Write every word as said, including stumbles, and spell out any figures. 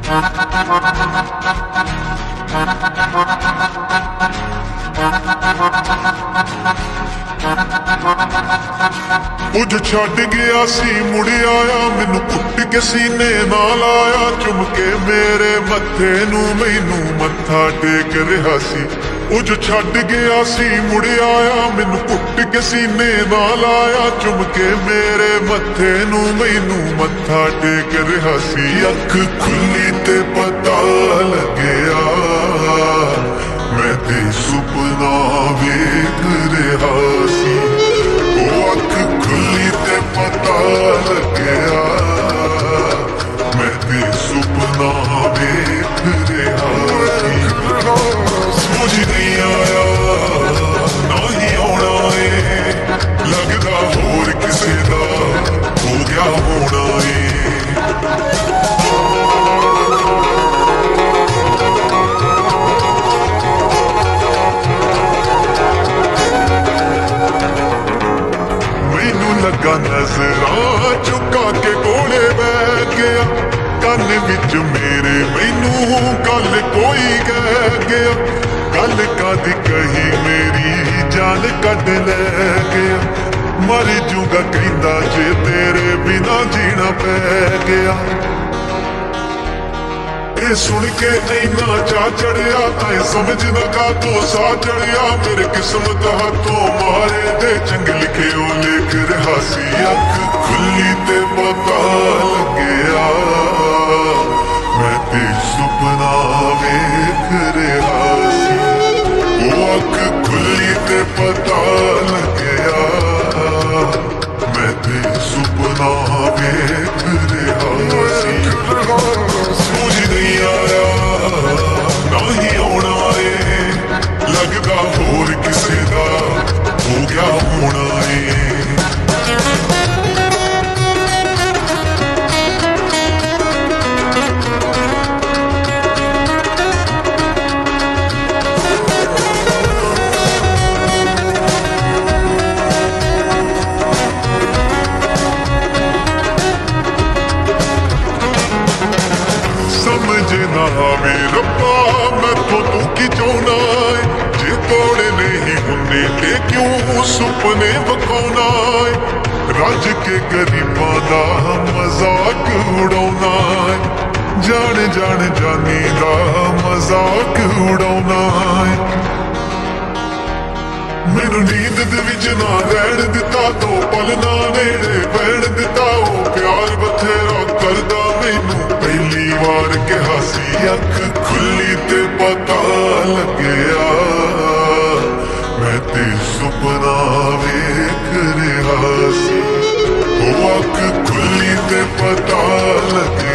कुछ छड़ गया सी मुड़ आया मैनू कुट के सीने नाल आया चुम के मेरे मत्थे नू मैनू मत्था टेक रहा सी। कुछ छड़ गया सी मुड़ आया मैनू कुट के सीने नाल आया चुम के मेरे मत्थे नू मैनू मत्था टेक रहा सी। अख खुली ते पता लग्या मैं ते सुपना वेख रहा सी। अख खुली ते पता लग्या मैं ते सुपना वेख रहा सी। समझ नहीं आया ना ही आना है लगदा होर किसे दा हो गया होना है। लगा नजरां चुका के कोले बैठ गया कन विच मेरे मैनू गल कोई कह गया। गल कद कही मेरी जान कट ले गया मर जूगा कहंदा जे तेरे बिना जीना पै गया। ये सुन के इन्ना चा चढ़िया ताए समझ न का तो सा चढ़िया मेरे किस्मत हाथों मारे दे चंग लिखे ओ लिख रहा सी। अख खुली ते पता लग्या मैं ते सुपना वेख रहा सी। ओ अख खुली ते पता लग्या मैं ते सुपना वेख रहा सी। समझ नहीं आया ना ही आना है लगदा होर किसे दा हो गया होना है। समझ ना आवे रब्बा मैथों तू की चाहना है जे तोड़े नहीं हुंदे ते क्यों सुपने विखाउना है। रज के गरीबां दा मजाक उड़ाउना है जान जान जानी दा मजाक उड़ाउना है। मैनू नींद दे विच ना रहण दिता तो पल ना नेड़े बैण दिता ओ प्यार बथेरा करदा मैनू पहली बार कहा सी। अख खुली ते पता लग्या मैं ते सुपना वेख रहा सी। ओ अख खुली ते पता लग्या